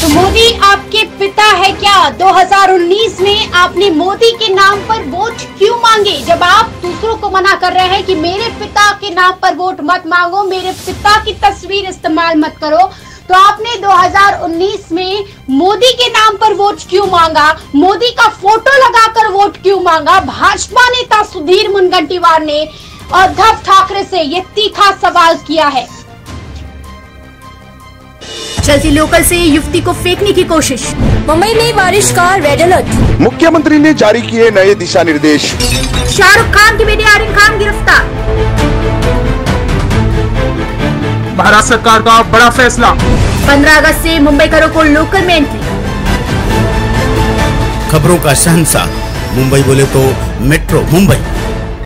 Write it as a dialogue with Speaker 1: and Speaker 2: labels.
Speaker 1: तो मोदी आपके पिता है क्या? 2019 में आपने मोदी के नाम पर वोट क्यों मांगे? जब आप दूसरों को मना कर रहे हैं कि मेरे पिता के नाम पर वोट मत मांगो, मेरे पिता की तस्वीर इस्तेमाल मत करो, तो आपने 2019 में मोदी के नाम पर वोट क्यों मांगा? मोदी का फोटो लगाकर वोट क्यों मांगा? भाजपा नेता सुधीर मुनगंटीवार ने उद्धव ठाकरे से ये तीखा सवाल किया है। चलती लोकल से युवती को फेंकने की कोशिश, मुंबई में बारिश का रेड अलर्ट,
Speaker 2: मुख्यमंत्री ने जारी किए नए दिशा निर्देश,
Speaker 1: शाहरुख खान की बेटी आर्यन खान गिरफ्तार,
Speaker 3: महाराष्ट्र सरकार का बड़ा फैसला,
Speaker 1: 15 अगस्त से मुंबईकरों को लोकल में एंट्री।
Speaker 4: खबरों का शहंशाह मुंबई बोले तो मेट्रो मुंबई।